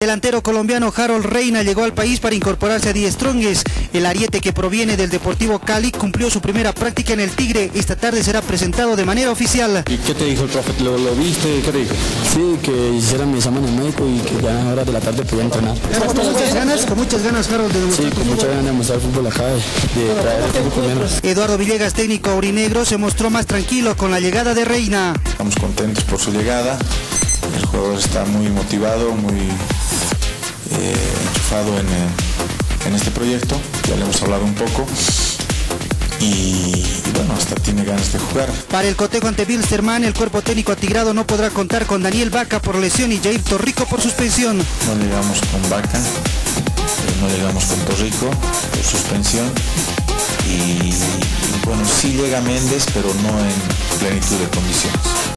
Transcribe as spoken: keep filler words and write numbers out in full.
delantero colombiano Harold Reina llegó al país para incorporarse a Die Strongest. El ariete, que proviene del Deportivo Cali, cumplió su primera práctica en el Tigre. Esta tarde será presentado de manera oficial. ¿Y qué te dijo el profe? ¿Lo, lo viste? ¿Qué te dijo? Sí, que hiciera mi examen médico y que ya en horas de la tarde podía entrenar. ¿Con muchas ganas? ¿Con muchas ganas, Harold? De sí, con muchas ganas de mostrar fútbol acá, de, de traer el fútbol primero. Eduardo Villegas, técnico aurinegro, se mostró más tranquilo con la llegada de Reina. Estamos contentos por su llegada. El jugador está muy motivado, muy eh, enchufado en, en este proyecto. Ya le hemos hablado un poco. Y, y bueno, hasta tiene ganas de jugar. Para el cotejo ante Wilstermann, el cuerpo técnico atigrado no podrá contar con Daniel Vaca por lesión y Jair Torrico por suspensión. No llegamos con Vaca, eh, no llegamos con Torrico por suspensión. Y, y bueno, sí llega Méndez, pero no en plenitud de condiciones.